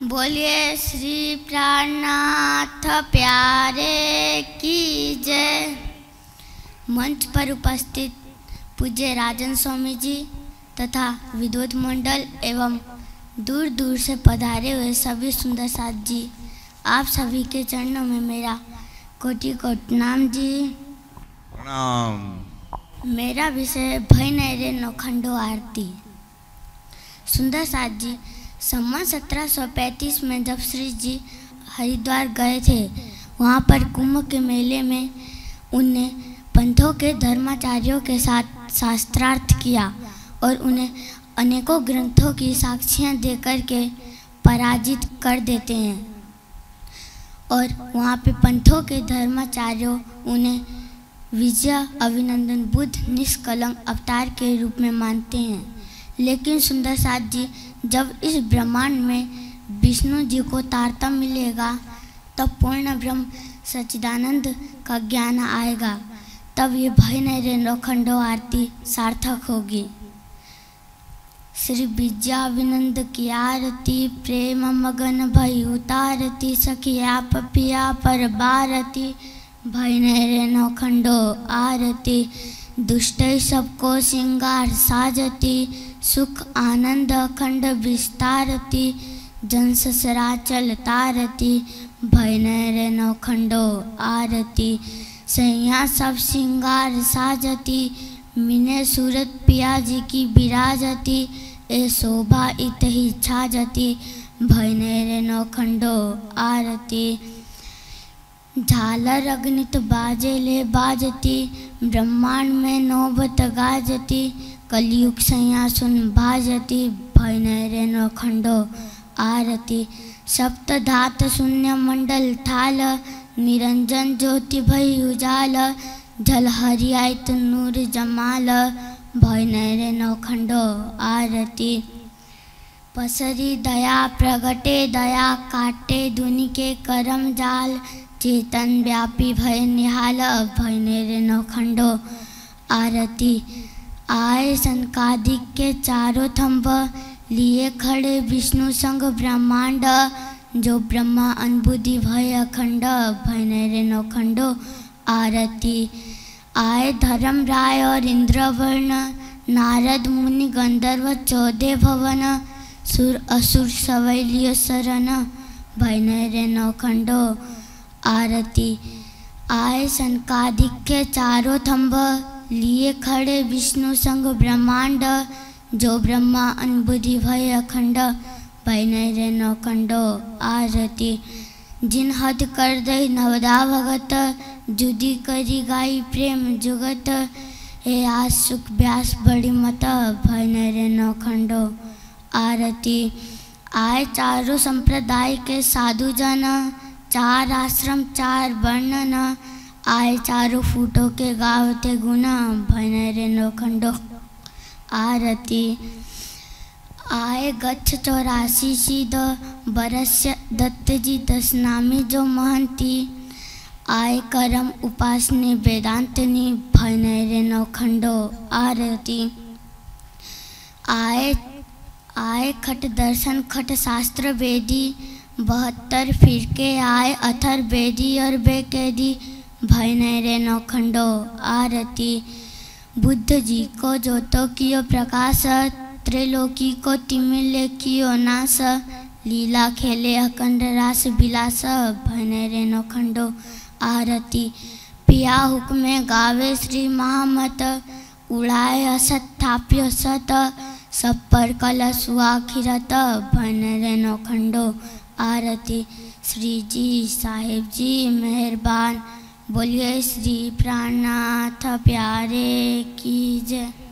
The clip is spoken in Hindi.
बोलिए श्री प्राणनाथ प्यारे की जय। मंच पर उपस्थित पूज्य राजन स्वामी जी तथा विद्वत मंडल एवं दूर दूर से पधारे हुए सभी सुंदर साथ जी, आप सभी के चरणों में मेरा कोटि कोटि प्रणाम जी। प्रणाम। मेरा विषय भय नहीं रे नौखंडो आरती। सुंदर साथ जी, सम्मत 1735 में जब श्री जी हरिद्वार गए थे, वहाँ पर कुंभ के मेले में उनने पंथों के धर्माचार्यों के साथ शास्त्रार्थ किया और उन्हें अनेकों ग्रंथों की साक्षियाँ देकर के पराजित कर देते हैं। और वहाँ पे पंथों के धर्माचार्यों उन्हें विजय अभिनंदन बुद्ध निष्कलंक अवतार के रूप में मानते हैं। लेकिन सुंदर साथ जी, जब इस ब्रह्मांड में विष्णु जी को तारतम्य मिलेगा, तब पूर्ण ब्रह्म सच्चिदानंद का ज्ञान आएगा, तब ये भय नहीं रे नौखंडो आरती सार्थक होगी। श्री विद्याविनंद की आरती, प्रेम मगन भई उतारती, सखिया पपिया पर बारती, भय नहीं रे नौखंडो आरती। दुष्ट सबको सिंगार साजती, सुख आनंद अखंड विस्तारती, जन ससराचल तारती, भय नहीं रे नौखंडो आरती। सैया सब सिंगार साजती, मिने सूरत पिया जी की विराजती, ए शोभा इत ही छाजती, भय नहीं रे नौखंडो आरती। झालर अग्नित बाजे ले बाजती, ब्रह्मांड में नौबत गाजती, कलयुग सैया सुन भाजती, भय नहीं रे नौखंडो आरती। सप्त धात शून्य मंडल थाल, निरंजन ज्योति भई उजाल, जल हरियात नूर जमाल, भय नहीं रे नौखंडो आरती। पसरी दया प्रगटे दया, काटे दुनि के करम जाल, चेतन व्यापी भय निहाल, भय नहीं रे नौखंडो आरती। आए सनकादिक के चारों थंब, लिए खड़े विष्णु संग ब्रह्मांड, जो ब्रह्मा अनबुद्धि भय अखंड, भय नहीं रे नौखंडो आरती। आए धर्म राय और इंद्रवर्ण, नारद मुनि गंधर्व 14 भवन, सुर असुर सवैलियो शरण, भय नहीं रे नौखंडो आरती। आए सनकादिक के चारों थंब, लिए खड़े विष्णु संग ब्रह्मांड, जो ब्रह्मा अनबुद्धि भय अखंड, भय नहीं रे नौखंडो आरती। जिन हद कर दई नवदा भगत, जुदी करी गाई प्रेम जुगत, हे आज सुख व्यास बड़ी मत, भय नहीं रे नौखंडो आरती। आए चारों संप्रदाय के साधु जन, 4 आश्रम 4 वर्णन, आए चारों फूटों के गावते गुना, भय नहीं रे नौखंडो आरती। आए गच्छ 84 सीध बरस्य दत्त जी 10 नामी जो महंती, आए करम उपासने वेदांतनी, भय नहीं रे नौखंडो आरती। आए खट दर्शन खट शास्त्र वेदी, 72 फिरके आए अथर वेदी और बेकेदी, भय नहीं रे नौखंडो आरती। बुद्ध जी को ज्योतो कियो प्रकाश, त्रैलोकी को तिमिले कियो नाश, लीला खेले अखंड रास विलास, भय नहीं रे नौखंडो आरती। पिया हुक्मे गावे श्री महामत, उड़ाए असत थाप्यो सत, सब पर कलश हुआ खिरत, भय नहीं रे नौखंडो आरती। श्री जी साहिब जी मेहरबान, बोलिए श्री प्राणनाथ प्यारे की जय।